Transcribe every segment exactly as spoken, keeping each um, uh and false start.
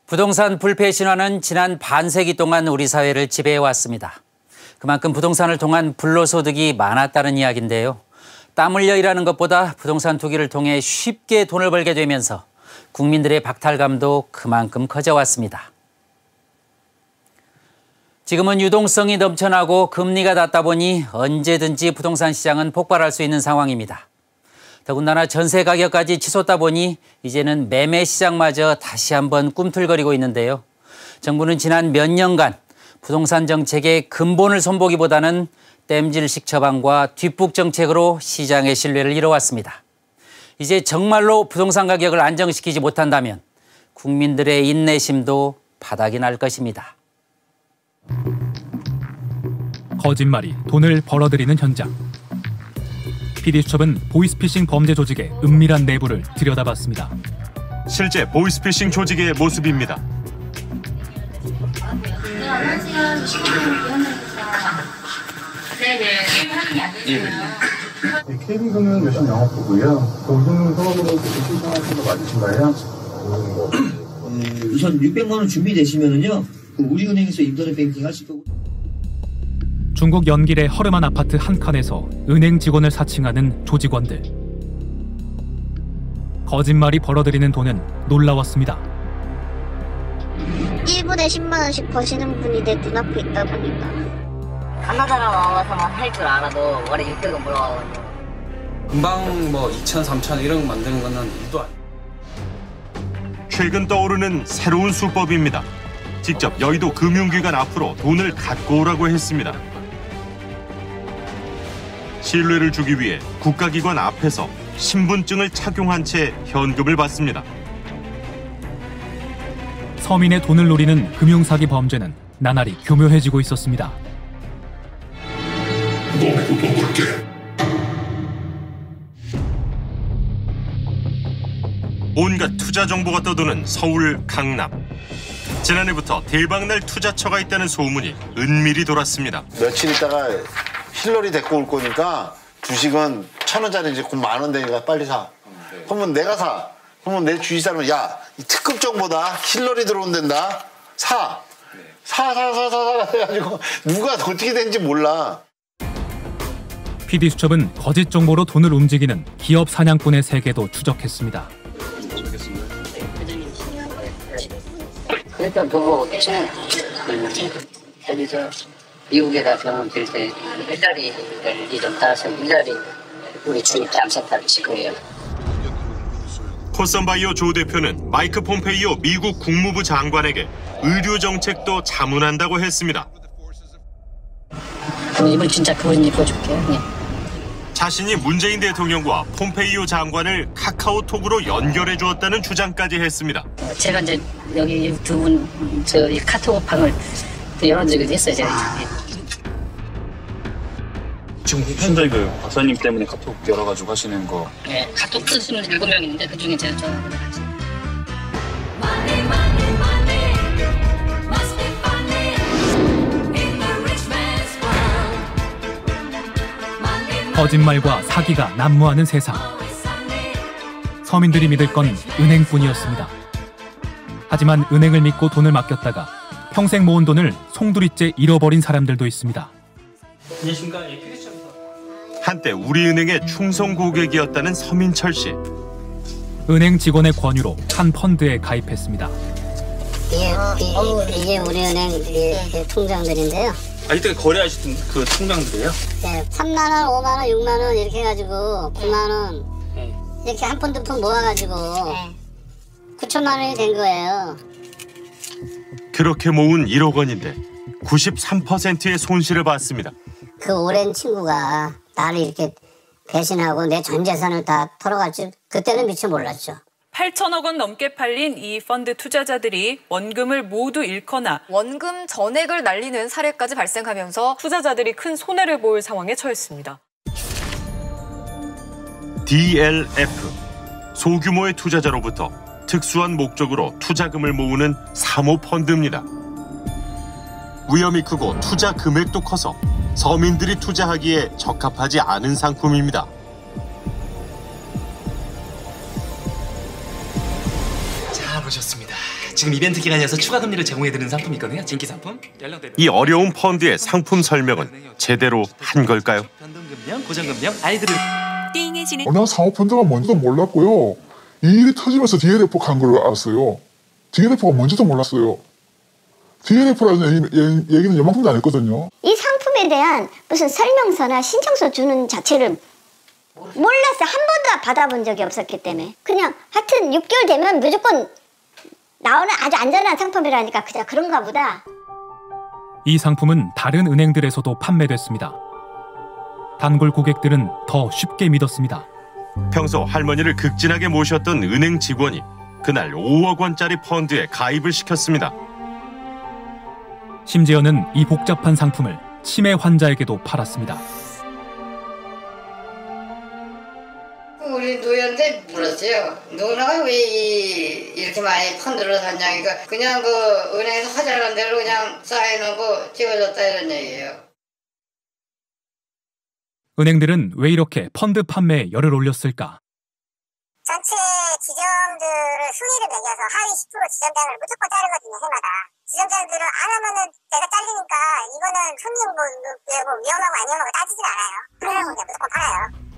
부동산 불패 신화는 지난 반세기 동안 우리 사회를 지배해왔습니다. 그만큼 부동산을 통한 불로소득이 많았다는 이야기인데요. 땀 흘려 일하는 것보다 부동산 투기를 통해 쉽게 돈을 벌게 되면서 국민들의 박탈감도 그만큼 커져왔습니다. 지금은 유동성이 넘쳐나고 금리가 낮다 보니 언제든지 부동산 시장은 폭발할 수 있는 상황입니다. 더군다나 전세 가격까지 치솟다 보니 이제는 매매 시장마저 다시 한번 꿈틀거리고 있는데요. 정부는 지난 몇 년간 부동산 정책의 근본을 손보기보다는 땜질식 처방과 뒷북 정책으로 시장의 신뢰를 잃어왔습니다. 이제 정말로 부동산 가격을 안정시키지 못한다면 국민들의 인내심도 바닥이 날 것입니다. 거짓말이 돈을 벌어들이는 현장. 피디수첩은 보이스피싱 범죄 조직의 은밀한 내부를 들여다봤습니다. 실제 보이스피싱 조직의 모습입니다. 케이비금은 몇십 영업부고요. 동승 서울로 신청하신 거 맞으신가요? 네, 우선 육백만 원 준비되시면은요, 그 우리은행에서 인터넷 뱅킹 하실 거고. 중국 연길의 허름한 아파트 한 칸에서 은행 직원을 사칭하는 조직원들. 거짓말이 벌어들이는 돈은 놀라웠습니다. 일 분에 십만 원씩 버시는 분이 내 눈앞에 있다 보니까. 가나다라 와서만 할 줄 알아도 월에 육백 원 벌어가거든요. 금방 뭐 이천, 삼천 이런 거 만드는 거는 일도 아니에요. 최근 떠오르는 새로운 수법입니다. 직접 여의도 금융기관 앞으로 돈을 갖고 오라고 했습니다. 신뢰를 주기 위해 국가기관 앞에서 신분증을 착용한 채 현금을 받습니다. 서민의 돈을 노리는 금융사기 범죄는 나날이 교묘해지고 있었습니다. 온갖 투자 정보가 떠도는 서울 강남. 지난해부터 대박날 투자처가 있다는 소문이 은밀히 돌았습니다. 며칠 있다가 힐러리 데리고 올 거니까 주식은 천 원짜리인지 곧 만 원 되니까 빨리 사. 네. 그러면 내가 사. 그러면 내 주위 사람은 야, 이 특급 정보다 힐러리 들어온댄다. 사. 네. 사, 사, 사, 사, 사 해가지고 누가 어떻게 된지 몰라. 피디수첩은 거짓 정보로 돈을 움직이는 기업 사냥꾼의 세계도 추적했습니다. 일단 보고 오케이는 여기서 미국에다 병원 빌때 일자리를 좀 따라서 일자리 우리 주입 잠센터를 칠 거예요. 코썸바이오 조 대표는 마이크 폼페이오 미국 국무부 장관에게 의료 정책도 자문한다고 했습니다. 그럼 이번 진짜 그런 일 보여줄게요. 네. 자신이 문재인 대통령과 폼페이오 장관을 카카오톡으로 연결해 주었다는 주장까지 했습니다. 제가 이제 여기 두 분 저희 카톡방을 열어주기도 했어요. 제가. 지금 현재 그 박사님 때문에 카톡 열어가지고 하시는 거. 네, 카톡 쓰시는 일곱 명 있는데 그 중에 제가 저하고 같이. 거짓말과 사기가 난무하는 세상. 서민들이 믿을 건 은행뿐이었습니다. 하지만 은행을 믿고 돈을 맡겼다가 평생 모은 돈을 송두리째 잃어버린 사람들도 있습니다. 한때 우리은행의 충성 고객이었다는 서민철 씨. 은행 직원의 권유로 한 펀드에 가입했습니다. 이게, 이게, 이게 우리은행 이게 통장들인데요. 아, 이때 거래하시던 그 통장들이에요? 네, 삼만 원, 오만 원, 육만 원 이렇게 해가지고 구만 원 네. 이렇게 한 푼 두 푼 모아가지고 네. 구천만 원이 된 거예요. 그렇게 모은 일억 원인데 구십삼 퍼센트의 손실을 봤습니다. 그 오랜 친구가 나를 이렇게 배신하고 내 전 재산을 다 털어갈 줄 그때는 미처 몰랐죠. 팔천억 원 넘게 팔린 이 펀드 투자자들이 원금을 모두 잃거나 원금 전액을 날리는 사례까지 발생하면서 투자자들이 큰 손해를 볼 상황에 처했습니다. 디엘에프, 소규모의 투자자로부터 특수한 목적으로 투자금을 모으는 사모펀드입니다. 위험이 크고 투자 금액도 커서 서민들이 투자하기에 적합하지 않은 상품입니다. 잘 보셨습니다. 지금 이벤트 기간이어서 추가 금리를 제공해드리는 상품이 있거든요. 진기 상품. 연령대별. 이 어려운 펀드의 상품 설명은 제대로 한 걸까요? 변동금령, 고정금령, 아이들을 띵해지는. 어, 난 사모펀드가 뭔지도 몰랐고요. 이 일이 터지면서 디엘에프 간 걸 알았어요. 디엘에프가 뭔지도 몰랐어요. 디엘에프라는 얘기는 요만큼도 안 했거든요. 이 상품에 대한 무슨 설명서나 신청서 주는 자체를 몰랐어요. 한 번도 받아본 적이 없었기 때문에. 그냥 하여튼 육 개월 되면 무조건 나오는 아주 안전한 상품이라니까 그냥 그런가 보다. 이 상품은 다른 은행들에서도 판매됐습니다. 단골 고객들은 더 쉽게 믿었습니다. 평소 할머니를 극진하게 모셨던 은행 직원이 그날 오억 원짜리 펀드에 가입을 시켰습니다. 심지어는 이 복잡한 상품을 치매 환자에게도 팔았습니다. 우리 노예한테 물었어요. 누나가 왜 이, 이렇게 많이 펀드를 샀냐니까 그냥 그 은행에서 하자는 대로 그냥 사인하고 찍어줬다 이런 얘기예요. 은행들은 왜 이렇게 펀드 판매에 열을 올렸을까? 전체 지점들을 순위를 매겨서 하위 십 퍼센트 지점장을 무조건 자르거든요, 해마다. 지점장들은 안 하면은 내가 잘리니까 이거는 손님 뭐, 뭐 위험하고 안 위험하고 따지질 않아요. 팔라고 그냥 무조건 팔아요.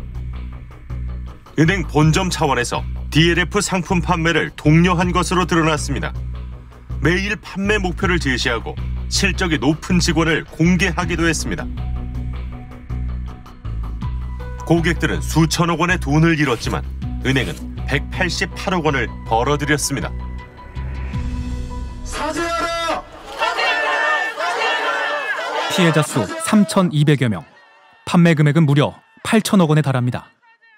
은행 본점 차원에서 디엘에프 상품 판매를 독려한 것으로 드러났습니다. 매일 판매 목표를 제시하고 실적이 높은 직원을 공개하기도 했습니다. 고객들은 수천억 원의 돈을 잃었지만 은행은 백팔십팔억 원을 벌어들였습니다. 사죄하라! 피해자 수 삼천이백여 명, 판매 금액은 무려 팔천억 원에 달합니다.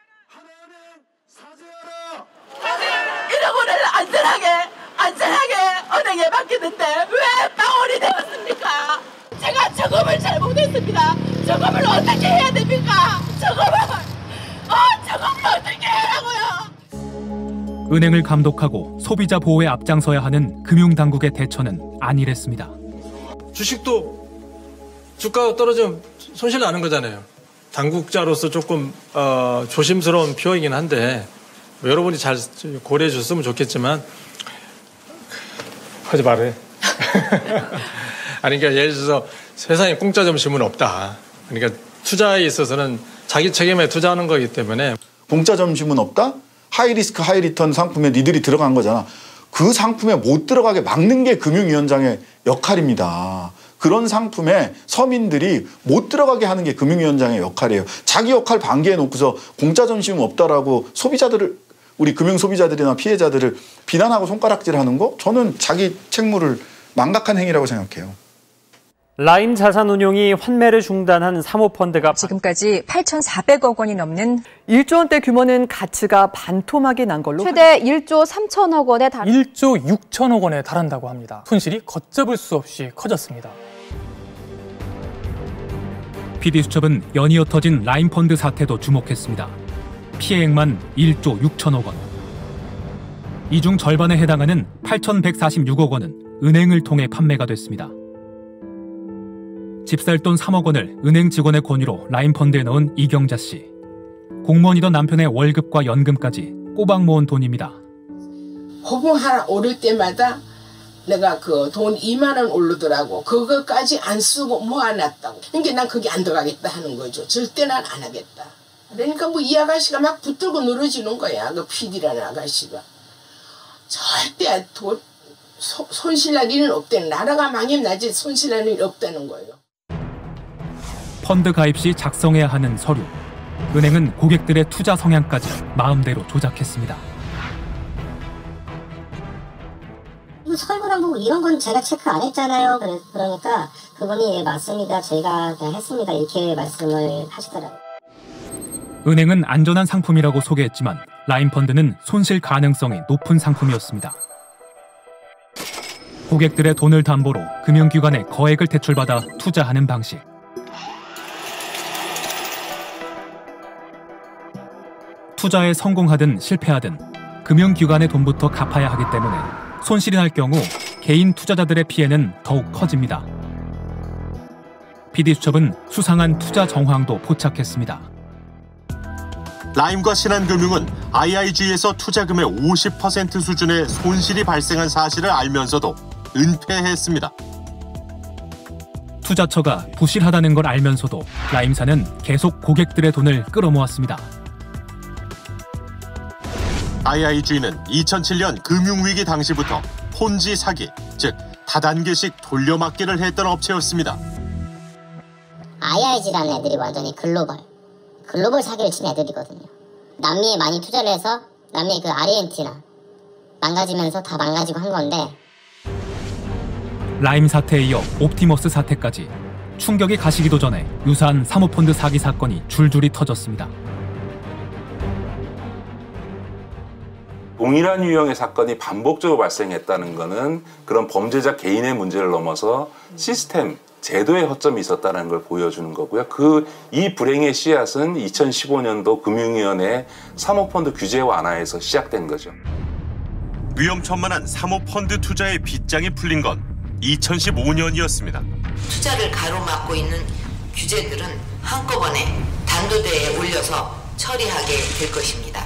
일억 원을 안전하게 안전하게 은행에 맡기는데 왜 빵원이 되었습니까? 제가 저금을 잘못했습니다. 저금을 어떻게 해야 됩니까? 저금을 어 저금을 어떻게 하라고요? 은행을 감독하고 소비자 보호에 앞장서야 하는 금융당국의 대처는 안일했습니다. 주식도 주가가 떨어지면 손실 나는 거잖아요. 당국자로서 조금 어, 조심스러운 표이긴 한데 뭐 여러분이 잘 고려해 줬으면 좋겠지만 하지 말해. 아니 그러니까 예를 들어서 세상에 공짜 점심은 없다. 그러니까 투자에 있어서는 자기 책임에 투자하는 거기 때문에 공짜 점심은 없다? 하이리스크 하이리턴 상품에 니들이 들어간 거잖아. 그 상품에 못 들어가게 막는 게 금융위원장의 역할입니다. 그런 상품에 서민들이 못 들어가게 하는 게 금융위원장의 역할이에요. 자기 역할 반기해 놓고서 공짜 점심은 없다라고 소비자들을 우리 금융소비자들이나 피해자들을 비난하고 손가락질하는 거 저는 자기 책무를 망각한 행위라고 생각해요. 라임 자산운용이 환매를 중단한 사모펀드가 지금까지 팔천사백억 원이 넘는 일조 원대 규모는 가치가 반토막이 난 걸로 최대 일조 삼천억 원에 달 일조 육천억 원에 달한다고 합니다. 손실이 걷잡을 수 없이 커졌습니다. 피디수첩은 연이어 터진 라임펀드 사태도 주목했습니다. 피해액만 일조 육천억 원. 이 중 절반에 해당하는 팔천백사십육억 원은 은행을 통해 판매가 됐습니다. 집 살 돈 삼억 원을 은행 직원의 권유로 라임펀드에 넣은 이경자 씨. 공무원이던 남편의 월급과 연금까지 꼬박 모은 돈입니다. 호봉 하나 오를 때마다 내가 그 돈 이만 원 오르더라고. 그거까지 안 쓰고 모아놨다고. 그러니까 난 그게 안 들어가겠다 하는 거죠. 절대 난 안 하겠다. 그러니까 뭐 이 아가씨가 막 붙들고 늘어지는 거야. 그 피디라는 아가씨가. 절대 돈, 소, 손실날 일은 없다는, 나라가 망하면 나지 손실날 일이 없다는 거예요. 펀드 가입 시 작성해야 하는 서류. 은행은 고객들의 투자 성향까지 마음대로 조작했습니다. 설문하고 이런 건 제가 체크 안 했잖아요. 그러니까 그분이 예, 맞습니다. 제가 그냥 했습니다. 이렇게 말씀을 하시더라고요. 은행은 안전한 상품이라고 소개했지만 라임펀드는 손실 가능성이 높은 상품이었습니다. 고객들의 돈을 담보로 금융기관에 거액을 대출받아 투자하는 방식. 투자에 성공하든 실패하든 금융기관의 돈부터 갚아야 하기 때문에 손실이 날 경우 개인 투자자들의 피해는 더욱 커집니다. 피디수첩은 수상한 투자 정황도 포착했습니다. 라임과 신한금융은 아이아이지에서 투자금의 오십 퍼센트 수준의 손실이 발생한 사실을 알면서도 은폐했습니다. 투자처가 부실하다는 걸 알면서도 라임사는 계속 고객들의 돈을 끌어모았습니다. 아이아이지는 이천칠 년 금융위기 당시부터 폰지 사기, 즉 다단계식 돌려막기를 했던 업체였습니다. 아이아이지라는 애들이 완전히 글로벌, 글로벌 사기를 친 애들이거든요. 남미에 많이 투자를 해서 남미의 그 아르헨티나 망가지면서 다 망가지고 한 건데 라임 사태에 이어 옵티머스 사태까지 충격이 가시기도 전에 유사한 사모펀드 사기 사건이 줄줄이 터졌습니다. 동일한 유형의 사건이 반복적으로 발생했다는 것은 그런 범죄자 개인의 문제를 넘어서 시스템, 제도의 허점이 있었다는 걸 보여주는 거고요. 그 이 불행의 씨앗은 이천십오 년도 금융위원회 사모펀드 규제 완화에서 시작된 거죠. 위험천만한 사모펀드 투자의 빗장이 풀린 건 이천십오 년이었습니다. 투자를 가로막고 있는 규제들은 한꺼번에 단도대에 올려서 처리하게 될 것입니다.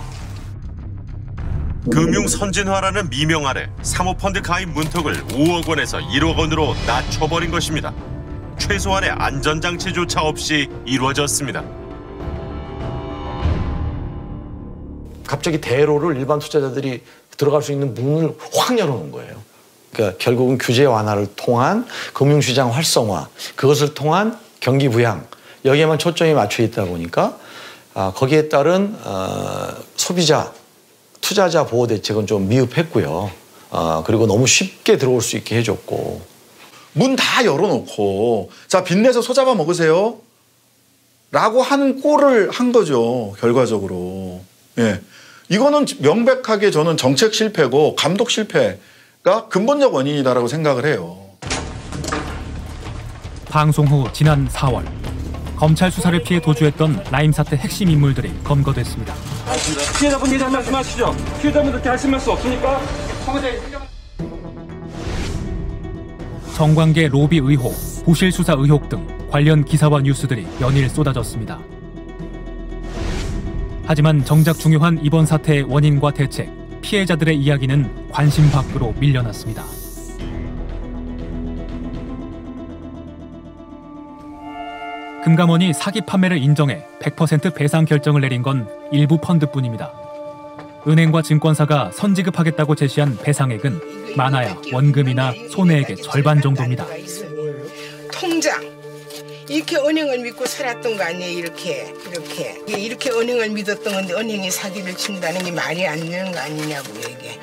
금융 선진화라는 미명 아래 사모펀드 가입 문턱을 오억 원에서 일억 원으로 낮춰버린 것입니다. 최소한의 안전장치조차 없이 이루어졌습니다. 갑자기 대로를 일반 투자자들이 들어갈 수 있는 문을 확 열어놓은 거예요. 그러니까 결국은 규제 완화를 통한 금융시장 활성화, 그것을 통한 경기 부양, 여기에만 초점이 맞춰 있다 보니까 아, 거기에 따른 어, 소비자, 투자자 보호 대책은 좀 미흡했고요. 어, 그리고 너무 쉽게 들어올 수 있게 해줬고. 문 다 열어놓고 자 빚내서 소잡아 먹으세요 라고 하는 꼴을 한 거죠. 결과적으로. 예, 이거는 명백하게 저는 정책 실패고 감독 실패가 근본적 원인이다라고 생각을 해요. 방송 후 지난 사월 검찰 수사를 피해 도주했던 라임 사태 핵심 인물들이 검거됐습니다. 피해자분 얘기 한 말씀 하시죠. 피해자분 그렇게 하실 말씀 없으니까 청와대. 정관계 로비 의혹, 부실 수사 의혹 등 관련 기사와 뉴스들이 연일 쏟아졌습니다. 하지만 정작 중요한 이번 사태의 원인과 대책, 피해자들의 이야기는 관심 밖으로 밀려났습니다. 금감원이 사기 판매를 인정해 백 퍼센트 배상 결정을 내린 건 일부 펀드뿐입니다. 은행과 증권사가 선지급하겠다고 제시한 배상액은 많아야 원금이나 손해액의 절반 정도입니다. 통장 이렇게 은행을 믿고 살았던 거 아니에요. 이렇게 이렇게 이렇게 은행을 믿었던 건데 은행이 사기를 친다는 게 말이 안 되는 거 아니냐고요 이게.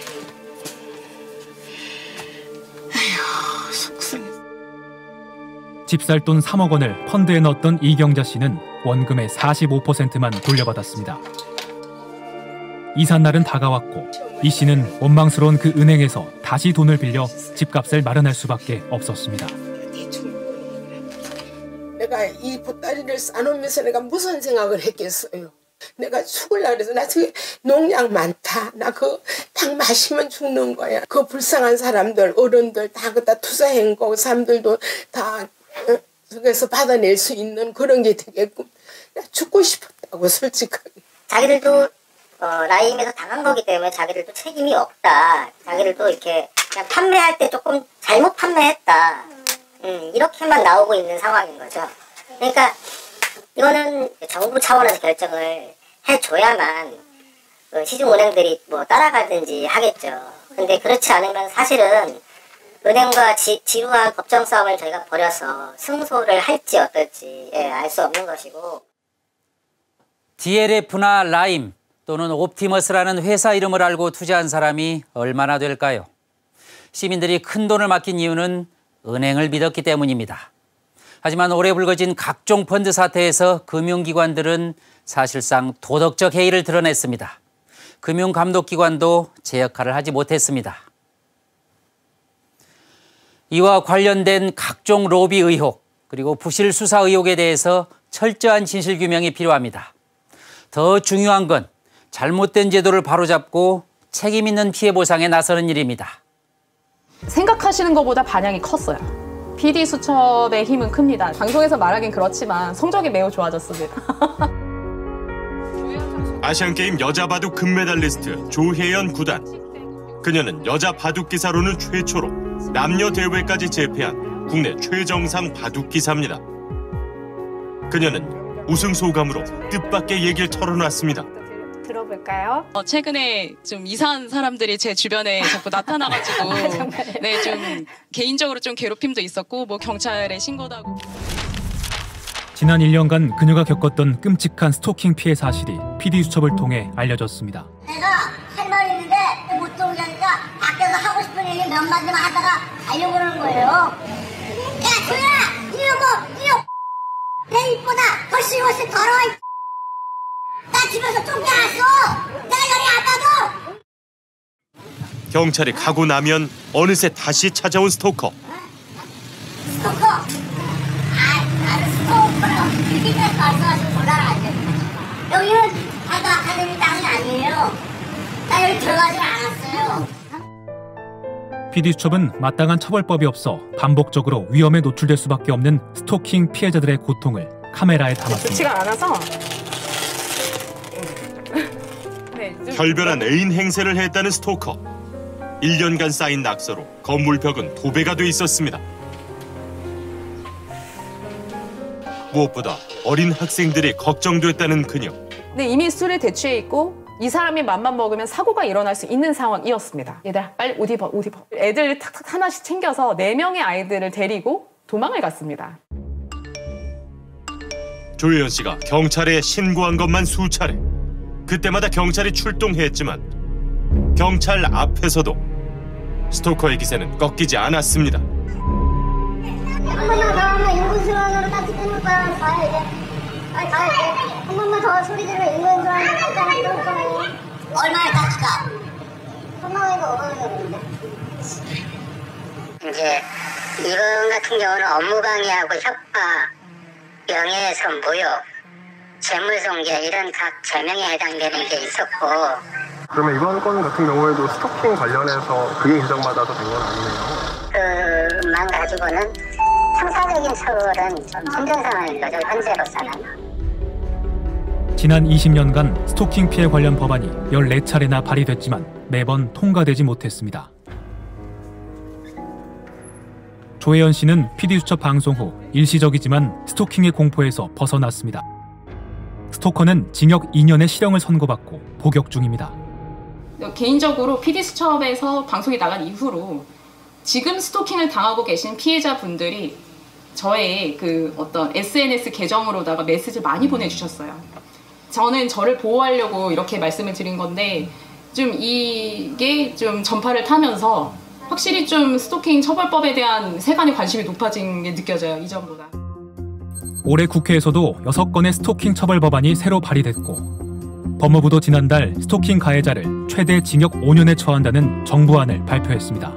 아휴 속상해. 집 살 돈 삼억 원을 펀드에 넣었던 이경자 씨는 원금의 사십오 퍼센트만 돌려받았습니다. 이삿날은 다가왔고 이 씨는 원망스러운 그 은행에서 다시 돈을 빌려 집값을 마련할 수밖에 없었습니다. 내가 이 보따리를 싸놓으면서 내가 무슨 생각을 했겠어요. 내가 죽을라 그래서 나 저기 농약 많다. 나 그 딱 마시면 죽는 거야. 그 불쌍한 사람들 어른들 다 그다 투자한 거 사람들도 다 속에서 받아낼 수 있는 그런 게 되겠고 죽고 싶었다고 솔직하게. 자기들도 어, 라임에서 당한 거기 때문에 자기들도 책임이 없다. 자기들도 이렇게 그냥 판매할 때 조금 잘못 판매했다. 음, 이렇게만 나오고 있는 상황인 거죠. 그러니까 이거는 정부 차원에서 결정을 해줘야만 그 시중은행들이 뭐 따라가든지 하겠죠. 근데 그렇지 않으면 사실은 은행과 지, 지루한 법정 싸움을 저희가 벌여서 승소를 할지 어떨지 예, 알 수 없는 것이고. 디엘에프나 라임 또는 옵티머스라는 회사 이름을 알고 투자한 사람이 얼마나 될까요? 시민들이 큰 돈을 맡긴 이유는 은행을 믿었기 때문입니다. 하지만 오래 불거진 각종 펀드 사태에서 금융기관들은 사실상 도덕적 해이를 드러냈습니다. 금융감독기관도 제 역할을 하지 못했습니다. 이와 관련된 각종 로비 의혹 그리고 부실 수사 의혹에 대해서 철저한 진실규명이 필요합니다. 더 중요한 건 잘못된 제도를 바로잡고 책임 있는 피해 보상에 나서는 일입니다. 생각하시는 것보다 반향이 컸어요. 피디수첩의 힘은 큽니다. 방송에서 말하긴 그렇지만 성적이 매우 좋아졌습니다. 아시안게임 여자 바둑 금메달리스트 조혜연 구단. 그녀는 여자 바둑 기사로는 최초로 남녀 대회까지 제패한 국내 최정상 바둑 기사입니다. 그녀는 우승 소감으로 뜻밖의 얘기를 털어놨습니다. 들어볼까요? 어, 최근에 좀 이상한 사람들이 제 주변에 자꾸 나타나가지고 네, 좀 개인적으로 좀 괴롭힘도 있었고 뭐 경찰에 신고도 하고. 지난 일 년간 그녀가 겪었던 끔찍한 스토킹 피해 사실이 피디수첩을 통해 알려졌습니다. 내가 할 말이 있는데 못 들어오게 하니까 밖에서 하고 싶은 얘기 몇 마디만 하다가 가려고 그러는 거예요. 야 조야! 이거 뭐! 이거 내 입보다 훨씬 훨씬 더러워! 나 집에서 쫓겨났어! 내가 여기 안 봐도! 경찰이 가고 나면 어느새 다시 찾아온 스토커. 스토커! 아, 나는 스토커라고 그렇게까지 말씀하시면 곤란하죠. 여기는 바둑 아카데미 땅이 아니에요. 나 여기 들어가지 않았어요. 피디수첩은 마땅한 처벌법이 없어 반복적으로 위험에 노출될 수밖에 없는 스토킹 피해자들의 고통을 카메라에 담았습니다. 좋지가 않아서. 결별한 애인 행세를 했다는 스토커. 일 년간 쌓인 낙서로 건물 벽은 도배가 돼 있었습니다. 무엇보다 어린 학생들이 걱정됐다는 그녀. 근데 이미 술에 대취해 있고 이 사람이 맘만 먹으면 사고가 일어날 수 있는 상황이었습니다. 얘들아 빨리 옷 입어, 옷 입어. 애들 탁탁 하나씩 챙겨서 네 명의 아이들을 데리고 도망을 갔습니다. 조혜연 씨가 경찰에 신고한 것만 수차례. 그때마다 경찰이 출동했지만 경찰 앞에서도 스토커의 기세는 꺾이지 않았습니다. 한 번만 더 하면 인근수원으로 딱지 끊을 거야. 가야 이제. 빨리 가야 돼. 한 번만 더 소리 들으면 인근수원으로 딱지 끊을 거야. 얼마에 딱지가? 천만 원이고 오만 원이고. 이제 이번 같은 경우는 업무 방해하고 협박, 명예훼손, 모욕, 재물손괴 이런 각 제명에 해당되는 게 있었고. 그러면 이번 건 같은 경우에도 스토킹 관련해서 그게 인정받아서 된 건 아니네요. 그만 가지고는 형사적인 처벌은 좀 힘든 상황인 거죠, 현재로서는. 지난 이십 년간 스토킹 피해 관련 법안이 열네 차례나 발의됐지만 매번 통과되지 못했습니다. 조혜연 씨는 피디수첩 방송 후 일시적이지만 스토킹의 공포에서 벗어났습니다. 스토커는 징역 이 년의 실형을 선고받고 복역 중입니다. 개인적으로 피디수첩에서 방송이 나간 이후로 지금 스토킹을 당하고 계신 피해자분들이 저의 그 어떤 에스엔에스 계정으로다가 메시지를 많이 보내주셨어요. 저는 저를 보호하려고 이렇게 말씀을 드린 건데 좀 이게 좀 전파를 타면서 확실히 좀 스토킹 처벌법에 대한 세간의 관심이 높아진 게 느껴져요, 이전보다. 올해 국회에서도 여섯 건의 스토킹 처벌 법안이 새로 발의됐고 법무부도 지난달 스토킹 가해자를 최대 징역 오 년에 처한다는 정부안을 발표했습니다.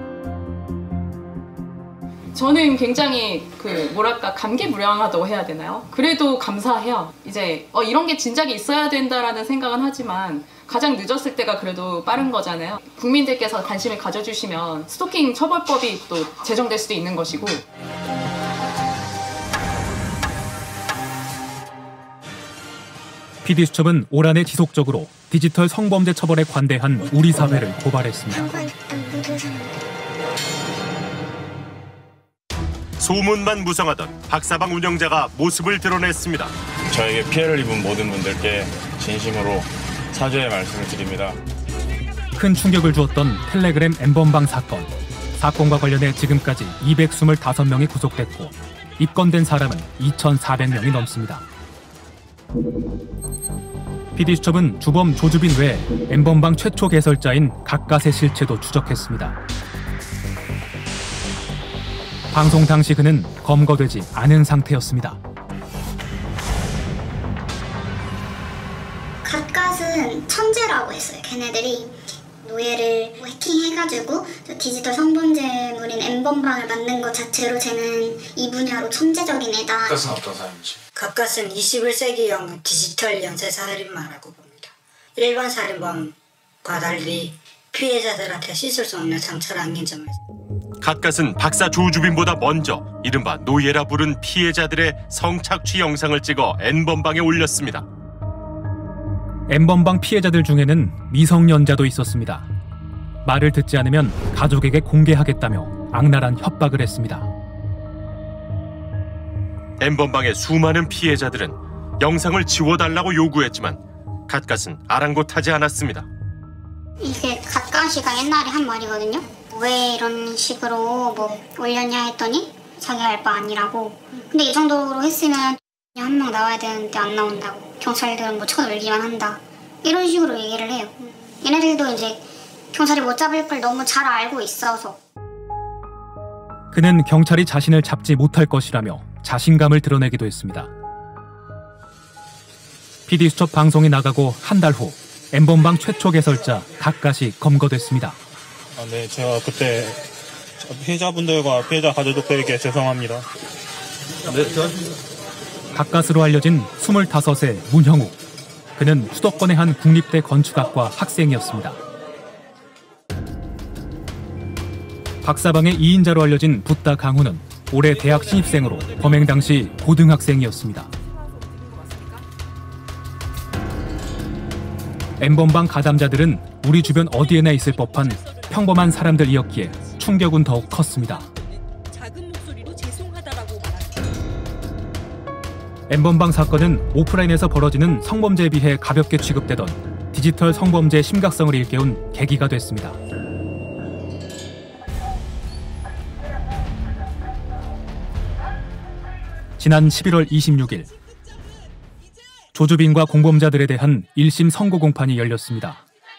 저는 굉장히 그 뭐랄까 감개무량하다고 해야 되나요? 그래도 감사해요. 이제 어, 이런 게 진작에 있어야 된다라는 생각은 하지만 가장 늦었을 때가 그래도 빠른 거잖아요. 국민들께서 관심을 가져주시면 스토킹 처벌법이 또 제정될 수도 있는 것이고. 피디수첩은 올 한해 지속적으로 디지털 성범죄 처벌에 관대한 우리 사회를 고발했습니다. 소문만 무성하던 박사방 운영자가 모습을 드러냈습니다. 저에게 피해를 입은 모든 분들께 진심으로 사죄의 말씀을 드립니다. 큰 충격을 주었던 텔레그램 엠번방 사건. 사건과 관련해 지금까지 이백이십오 명이 구속됐고 입건된 사람은 이천사백 명이 넘습니다. 피디수첩은 주범 조주빈 외에 엠번방 최초 개설자인 각갓의 실체도 추적했습니다. 방송 당시 그는 검거되지 않은 상태였습니다. 각갓은 천재라고 했어요. 걔네들이 노예를 해킹해가지고 디지털 성범죄물인 엠번방을 만든 것 자체로 쟤는 이 분야로 천재적인 애다. 각갓은 어떤 사람이지? 각갓은 이십일 세기형 디지털 연쇄 살인마라고 봅니다. 일반 살인범과 달리 피해자들한테 씻을 수 없는 상처를 안긴 점을. 각갓은 박사 조주빈보다 먼저 이른바 노예라 부른 피해자들의 성착취 영상을 찍어 N번방에 올렸습니다. N번방 피해자들 중에는 미성년자도 있었습니다. 말을 듣지 않으면 가족에게 공개하겠다며 악랄한 협박을 했습니다. N번방의 수많은 피해자들은 영상을 지워달라고 요구했지만 갓갓은 아랑곳하지 않았습니다. 이게 갓갓이가 옛날에 한 말이거든요. 왜 이런 식으로 뭐 올렸냐 했더니 자기 알 바 아니라고. 근데 이 정도로 했으면 한 명 나와야 되는데 안 나온다고. 경찰들은 뭐 쳐놀기만 한다. 이런 식으로 얘기를 해요. 얘네들도 이제 경찰이 못 잡을 걸 너무 잘 알고 있어서. 그는 경찰이 자신을 잡지 못할 것이라며 자신감을 드러내기도 했습니다. 피디수첩 방송이 나가고 한 달 후 N번방 최초 개설자 갓갓이 검거됐습니다. 아, 네, 제가 그때 피해자분들과 피해자 가족들에게 죄송합니다. 네, 갓갓으로 알려진 스물다섯의 문형우. 그는 수도권의 한 국립대 건축학과 학생이었습니다. 박사방의 이인자로 알려진 붓다 강훈은 올해 대학 신입생으로 범행 당시 고등학생이었습니다. N번방 가담자들은 우리 주변 어디에나 있을 법한 평범한 사람들이었기에 충격은 더욱 컸습니다. N번방 사건은 오프라인에서 벌어지는 성범죄에 비해 가볍게 취급되던 디지털 성범죄의 심각성을 일깨운 계기가 됐습니다. 지난 십일월 이십육일 조주빈과 공범자들에 대한 일심 선고 공판이 열렸습니다.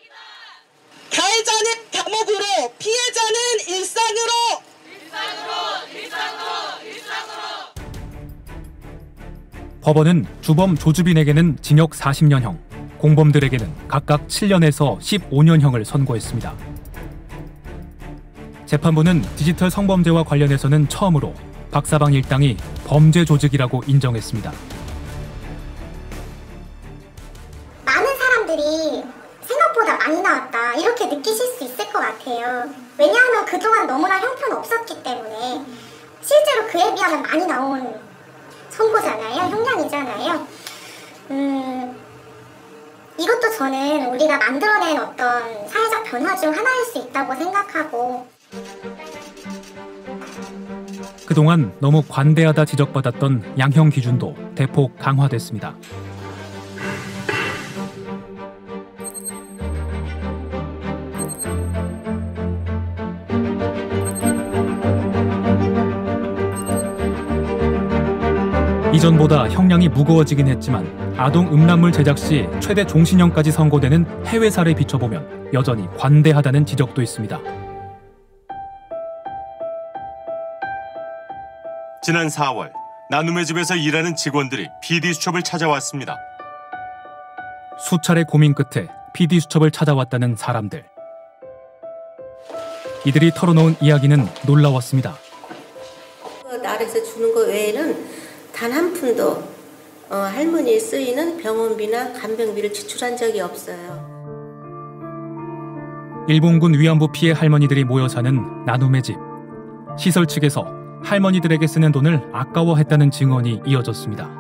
가해자는 감옥으로, 피해자는 일상으로. 일상으로, 일상으로, 일상으로. 법원은 주범 조주빈에게는 징역 사십 년형, 공범들에게는 각각 칠 년에서 십오 년형을 선고했습니다. 재판부는 디지털 성범죄와 관련해서는 처음으로 박사방 일당이 범죄 조직이라고 인정했습니다. 많은 사람들이 생각보다 많이 나왔다 이렇게 느끼실 수 있을 것 같아요. 왜냐하면 그동안 너무나 형편없었기 때문에 실제로 그에 비하면 많이 나온 선고잖아요. 형량이잖아요. 음, 이것도 저는 우리가 만들어낸 어떤 사회적 변화 중 하나일 수 있다고 생각하고, 그동안 너무 관대하다 지적받았던 양형 기준도 대폭 강화됐습니다. 이전보다 형량이 무거워지긴 했지만 아동 음란물 제작 시 최대 종신형까지 선고되는 해외 사례에 비춰보면 여전히 관대하다는 지적도 있습니다. 지난 사월 나눔의 집에서 일하는 직원들이 피디수첩을 찾아왔습니다. 수차례 고민 끝에 피디수첩을 찾아왔다는 사람들. 이들이 털어놓은 이야기는 놀라웠습니다. 나라에서 주는 거 외에는 단 한 푼도 어, 할머니에 쓰이는 병원비나 간병비를 지출한 적이 없어요. 일본군 위안부 피해 할머니들이 모여 사는 나눔의 집. 시설 측에서 할머니들에게 쓰는 돈을 아까워했다는 증언이 이어졌습니다.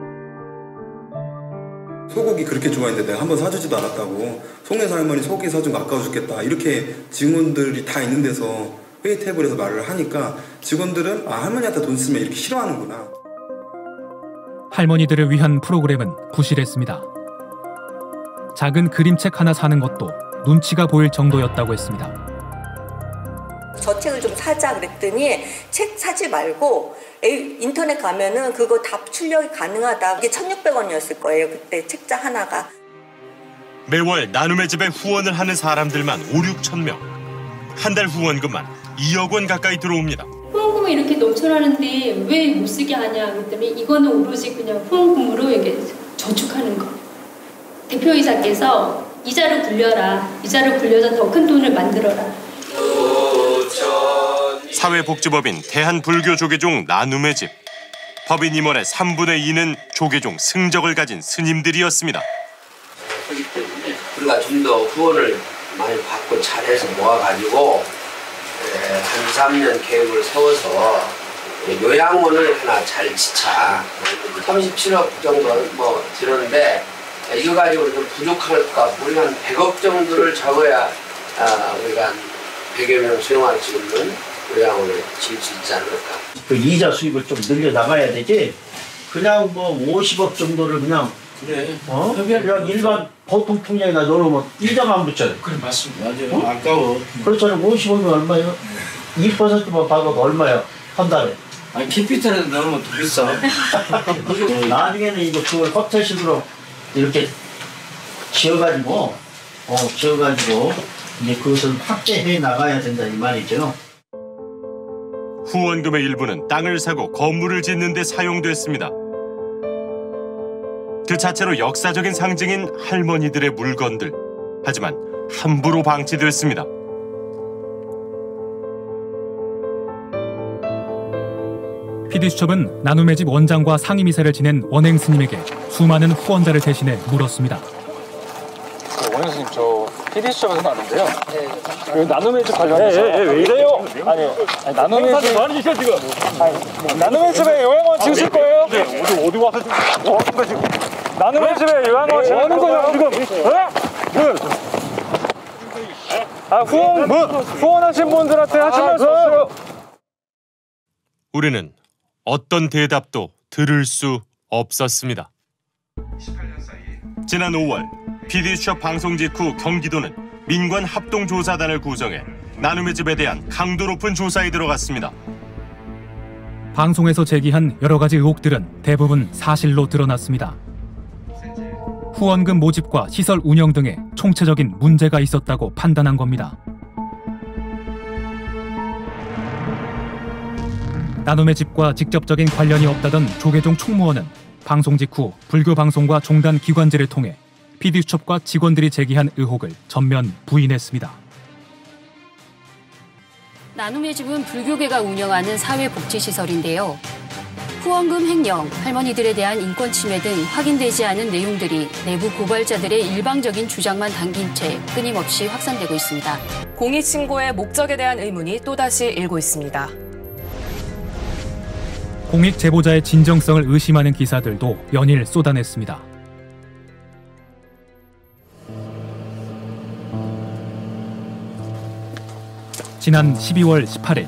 소고기 그렇게 좋아했는데 내가 한번 사주지도 않았다고, 송내사 할머니 소고기 사준 거 아까워 죽겠다, 이렇게 직원들이 다 있는 데서 회의 테이블에서 말을 하니까 직원들은 아, 할머니한테 돈 쓰면 이렇게 싫어하는구나. 할머니들을 위한 프로그램은 부실했습니다. 작은 그림책 하나 사는 것도 눈치가 보일 정도였다고 했습니다. 저 책을 좀 사자 그랬더니 책 사지 말고 에이, 인터넷 가면은 그거 다 출력이 가능하다. 이게 천육백 원이었을 거예요. 그때 책자 하나가. 매월 나눔의 집에 후원을 하는 사람들만 오륙천 명. 한 달 후원금만 이억 원 가까이 들어옵니다. 후원금을 이렇게 넘쳐나는데 왜 못 쓰게 하냐 그랬더니 이거는 오로지 그냥 후원금으로 이게 저축하는 거. 대표이사께서 이자를 굴려라. 이자를 굴려서 더 큰 돈을 만들어라. 사회복지법인 대한불교조계종 나눔의 집. 법인 임원의 삼분의 이는 조계종 승적을 가진 스님들이었습니다. 그렇기 때문에 우리가 좀 더 후원을 많이 받고 잘해서 모아가지고 한 이, 삼 년 계획을 세워서 요양원을 하나 잘 짓자. 삼십칠억 정도 뭐 들었는데 이거 가지고 좀 부족할까? 우리가 한 백억 정도를 적어야 아, 우리가 한 백여 명 수용할 수 있는 요양원을 지을 수 있지 않을까. 그 이자 수입을 좀 늘려 나가야 되지. 그냥 뭐 오십억 정도를 그냥 그래. 어? 그냥 일반 보통 통장에다 넣어놓으면 이자가 안 붙잖아요. 그래 맞습니다. 맞아요. 어? 아까워. 그렇잖아요. 오십억이 얼마예요? 이 퍼센트만 받아도 얼마야? 한 달에. 아니 캐피탈에 넣으면 더 비싸. 나중에는 이제 그걸 호텔식으로 이렇게 지어가지고 어 지어가지고 이제 그것을 확대해 나가야 된다 이 말이죠. 후원금의 일부는 땅을 사고 건물을 짓는 데 사용됐습니다. 그 자체로 역사적인 상징인 할머니들의 물건들. 하지만 함부로 방치됐습니다. 피디수첩은 나눔의 집 원장과 상임이사를 지낸 원행 스님에게 수많은 후원자를 대신해 물었습니다. 원행 스님, 저 피디수첩에서 나는데요. 네. 나눔의 집 관련해서. 예, 예, 왜 이래요? 아니, 아니 나눔의 집. 많이 주셔 지금. 아니, 나눔의 집에 요양원 지으실 거예요? 네. 어디 어디 와서 지금 뭐 하는 거 지금? 나눔의 집에 요양원 지으는 뭐 거예요 지금? 예? 아 후원 뭐 후원하신 분들한테 하신 말씀 없어요? 우리는 어떤 대답도 들을 수 없었습니다. 지난 오월 피디수첩 방송 직후 경기도는 민관 합동조사단을 구성해 나눔의 집에 대한 강도 높은 조사에 들어갔습니다. 방송에서 제기한 여러 가지 의혹들은 대부분 사실로 드러났습니다. 후원금 모집과 시설 운영 등에 총체적인 문제가 있었다고 판단한 겁니다. 나눔의 집과 직접적인 관련이 없다던 조계종 총무원은 방송 직후 불교 방송과 종단 기관지를 통해 피디수첩과 직원들이 제기한 의혹을 전면 부인했습니다. 나눔의 집은 불교계가 운영하는 사회복지시설인데요. 후원금 횡령, 할머니들에 대한 인권 침해 등 확인되지 않은 내용들이 내부 고발자들의 일방적인 주장만 담긴 채 끊임없이 확산되고 있습니다. 공익신고의 목적에 대한 의문이 또다시 일고 있습니다. 공익 제보자의 진정성을 의심하는 기사들도 연일 쏟아냈습니다. 지난 십이월 십팔일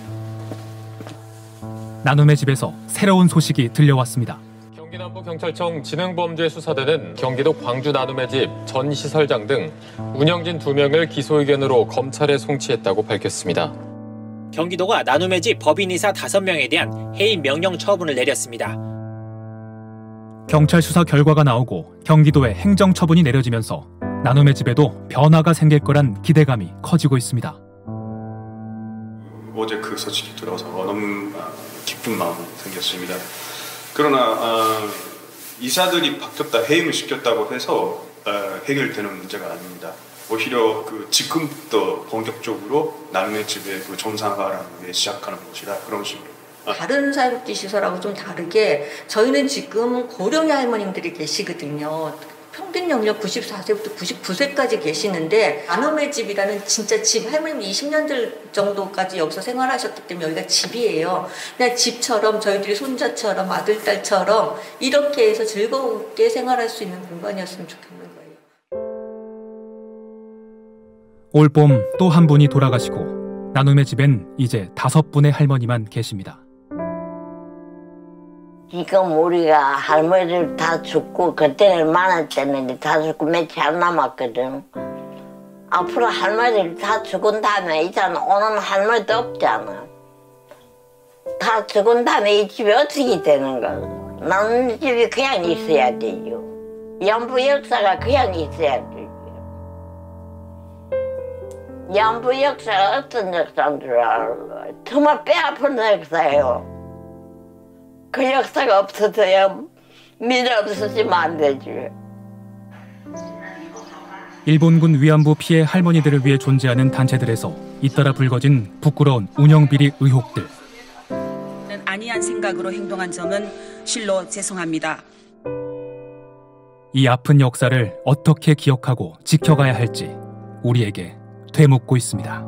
나눔의 집에서 새로운 소식이 들려왔습니다. 경기남부경찰청 지능범죄수사대는 경기도 광주 나눔의 집 전 시설장 등 운영진 두 명을 기소의견으로 검찰에 송치했다고 밝혔습니다. 경기도가 나눔의 집 법인이사 다섯 명에 대한 해임 명령 처분을 내렸습니다. 경찰 수사 결과가 나오고 경기도에 행정처분이 내려지면서 나눔의 집에도 변화가 생길 거란 기대감이 커지고 있습니다. 어제 그 소식이 들어서 너무 기쁜 마음이 생겼습니다. 그러나 어, 이사들이 바뀌었다, 해임을 시켰다고 해서 어, 해결되는 문제가 아닙니다. 오히려 그 지금부터 본격적으로 나눔의 집의 그 정상화라는 게 시작하는 것이다. 그런 식으로. 다른 사회복지 시설하고 좀 다르게 저희는 지금 고령의 할머님들이 계시거든요. 평균 연령 구십사 세부터 구십구 세까지 계시는데 나눔의 집이라는 진짜 집, 할머님 이십 년들 정도까지 여기서 생활하셨기 때문에 여기가 집이에요. 그냥 집처럼 저희들이 손자처럼 아들, 딸처럼 이렇게 해서 즐겁게 생활할 수 있는 공간이었으면 좋겠는 거예요. 올봄 또 한 분이 돌아가시고 나눔의 집엔 이제 다섯 분의 할머니만 계십니다. 지금 우리가 할머니들 다 죽고 그때는 많았다는데 다 죽고 며칠 안 남았거든. 앞으로 할머니들 다 죽은 다음에 이제는 오는 할머니도 없잖아. 다 죽은 다음에 이 집이 어떻게 되는 거야? 나는 집이 그냥 있어야 되죠. 양부 역사가 그냥 있어야 되죠. 양부 역사가 어떤 역사인 줄 알아? 정말 뼈아픈 역사예요. 그 역사가 없어져야 미래 없어지면 안 되지. 일본군 위안부 피해 할머니들을 위해 존재하는 단체들에서 잇따라 불거진 부끄러운 운영비리 의혹들. 아니한 생각으로 행동한 점은 실로 죄송합니다. 이 아픈 역사를 어떻게 기억하고 지켜가야 할지 우리에게 되묻고 있습니다.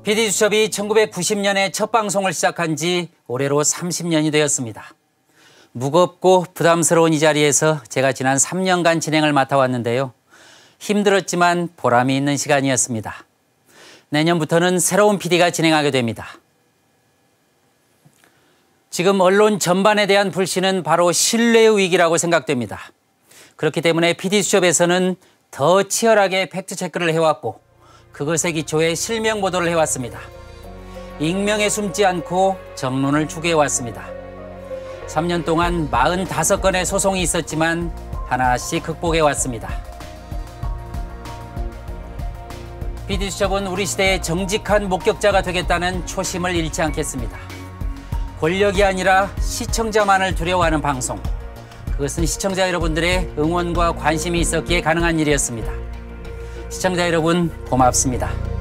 피디수첩이 천구백구십 년에 첫 방송을 시작한 지 올해로 삼십 년이 되었습니다. 무겁고 부담스러운 이 자리에서 제가 지난 삼 년간 진행을 맡아왔는데요. 힘들었지만 보람이 있는 시간이었습니다. 내년부터는 새로운 피디가 진행하게 됩니다. 지금 언론 전반에 대한 불신은 바로 신뢰의 위기라고 생각됩니다. 그렇기 때문에 피디수첩에서는 더 치열하게 팩트체크를 해왔고 그것에 기초해 실명 보도를 해왔습니다. 익명에 숨지 않고 정론을 추구해왔습니다. 삼 년 동안 사십오 건의 소송이 있었지만 하나씩 극복해왔습니다. 피디수첩은 우리 시대의 정직한 목격자가 되겠다는 초심을 잃지 않겠습니다. 권력이 아니라 시청자만을 두려워하는 방송. 그것은 시청자 여러분들의 응원과 관심이 있었기에 가능한 일이었습니다. 시청자 여러분, 고맙습니다.